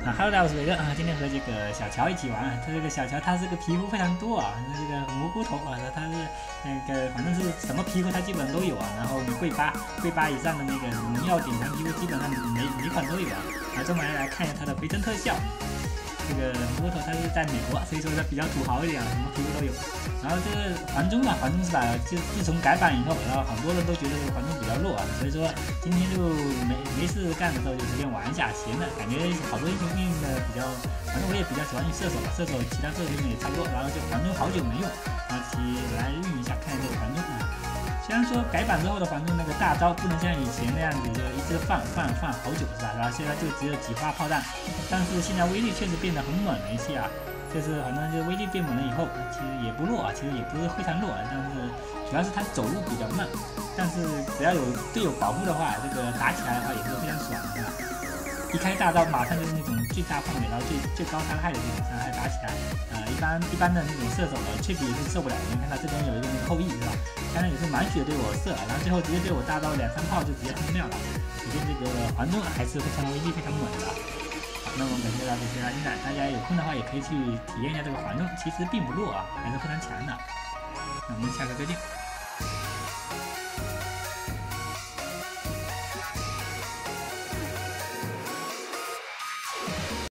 Hello，大家好，我是伟哥啊。今天和这个小乔一起玩。他这个小乔，他这个皮肤非常多啊，这个蘑菇头啊，他是那个反正是什么皮肤他基本上都有啊。然后贵八以上的那个荣耀典藏皮肤基本上每款都有啊。这么来看一下他的回声特效。这个蘑菇头他是在美国，所以说他比较土豪一点啊，什么皮肤都有。然后这个环中啊，环中是吧？就自从改版以后，然后很多人都觉得这个环中比较弱啊，所以说今天就没事干的时候就随便玩一下，闲的感觉好多英雄运的比较，反正我也比较喜欢用射手，射手其他射手运也差不多，然后就环中好久没用，然后来运一下看这个环中啊。虽然说改版之后的环中那个大招不能像以前那样子就一直放好久是吧？然后现在就只有几发炮弹，但是现在威力确实变得很猛了一些啊。就是反正就威力变猛了以后，其实也不弱啊，其实也不是非常弱，但是主要是他走路比较慢，但是只要有队友保护的话，这个打起来的话也是非常爽的。一开大招马上就是那种最大范围，然后最高伤害的这种伤害打起来，一般的那种射手脆皮也是受不了的。你看他这边有一个后羿是吧？刚才也是满血对我射，然后最后直接对我大招2、3炮就直接轰掉了。可见这个环中还是非常威力非常猛的。那么感谢大家这些欣赏，大家有空的话也可以去体验一下这个环中，其实并不弱啊，还是非常强的。那我们下次再见。